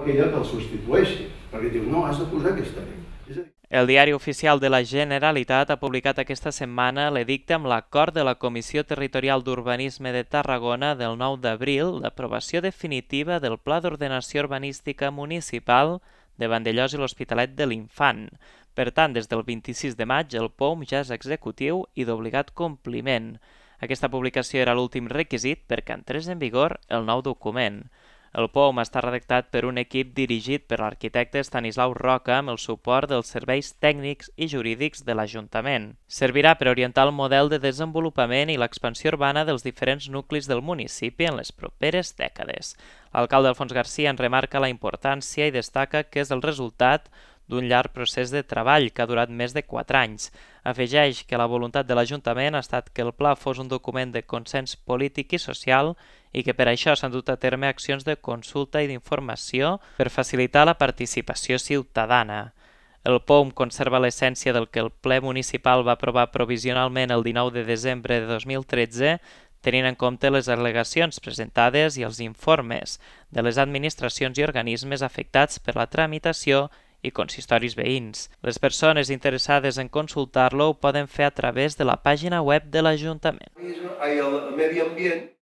aquella que el substitueixi, perquè diu, no, has de posar aquesta llei. El Diari Oficial de la Generalitat ha publicat aquesta setmana l'edicte amb l'acord de la Comissió Territorial d'Urbanisme de Tarragona del 9 d'abril d'aprovació definitiva del Pla d'Ordenació Urbanística Municipal de Vandellòs i l'Hospitalet de l'Infant. Per tant, des del 26 de maig el POUM ja és executiu i d'obligat compliment. Aquesta publicació era l'últim requisit perquè entrés en vigor el nou document. El POUM està redactat per un equip dirigit per l'arquitecte Estanislau Roca amb el suport dels serveis tècnics i jurídics de l'Ajuntament. Servirà per orientar el model de desenvolupament i l'expansió urbana dels diferents nuclis del municipi en les properes dècades. L'alcalde Alfons Garcia en remarca la importància i destaca que és el resultat d'un llarg procés de treball que ha durat més de 4 anys. Afegeix que la voluntat de l'Ajuntament ha estat que el pla fos un document de consens polític i social i que per això s'han dut a terme accions de consulta i d'informació per facilitar la participació ciutadana. El POUM conserva l'essència del que el ple municipal va aprovar provisionalment el 19 de desembre de 2013, tenint en compte les al·legacions presentades i els informes de les administracions i organismes afectats per la tramitació i consistoris veïns. Les persones interessades en consultar-lo ho poden fer a través de la pàgina web de l'Ajuntament. El medi ambient